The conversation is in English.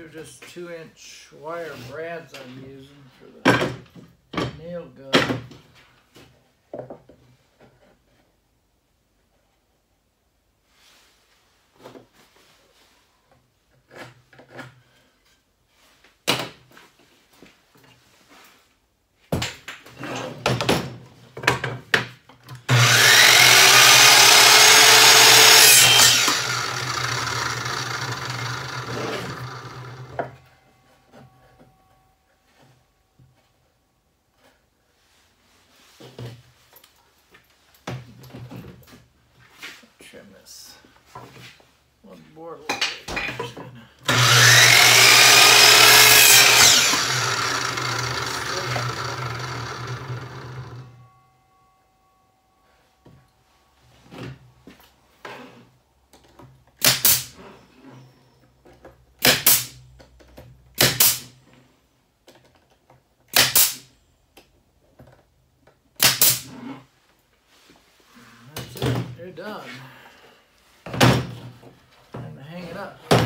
are just 2-inch wire brads I'm using for the nail gun. Trim this one board a little bit. Just gonna that's it. You're done. Time to hang it up.